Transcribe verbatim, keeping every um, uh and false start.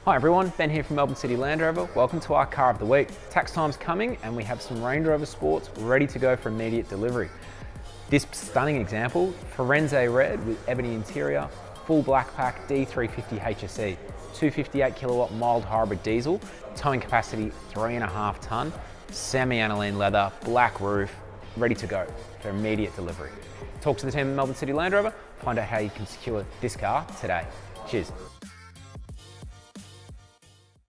Hi everyone, Ben here from Melbourne City Land Rover. Welcome to our car of the week. Tax time's coming and we have some Range Rover Sports ready to go for immediate delivery. This stunning example, Firenze Red with ebony interior, full black pack D three fifty H S E, two hundred fifty-eight kilowatt mild hybrid diesel, towing capacity three and a half ton, semi-aniline leather, black roof, ready to go for immediate delivery. Talk to the team at Melbourne City Land Rover, find out how you can secure this car today. Cheers.